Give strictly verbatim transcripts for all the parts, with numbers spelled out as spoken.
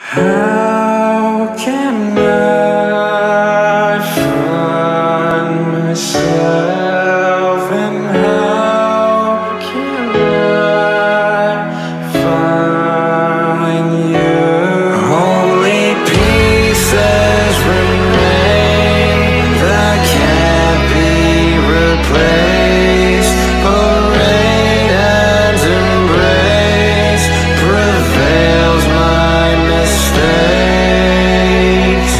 How can I find myself, and how can I find you? Only pieces remain that can't be replaced. Parade and embrace prevails my mistakes.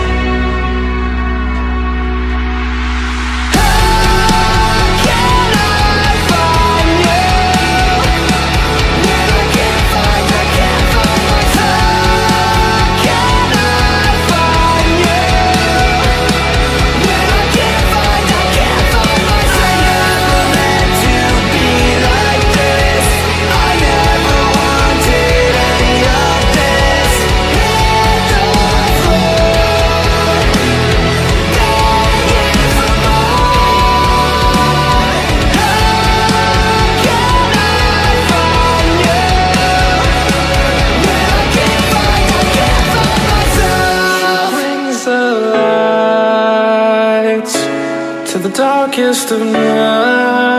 How can I find you when I can't find, I can't find myself? Can I find you when I can't find, I can't find myself? I never meant to be like this. I never wanted any of this. Hit the floor, begging for more. How can I find you when I can't find, I can't find myself? She brings the light to the darkest of nights.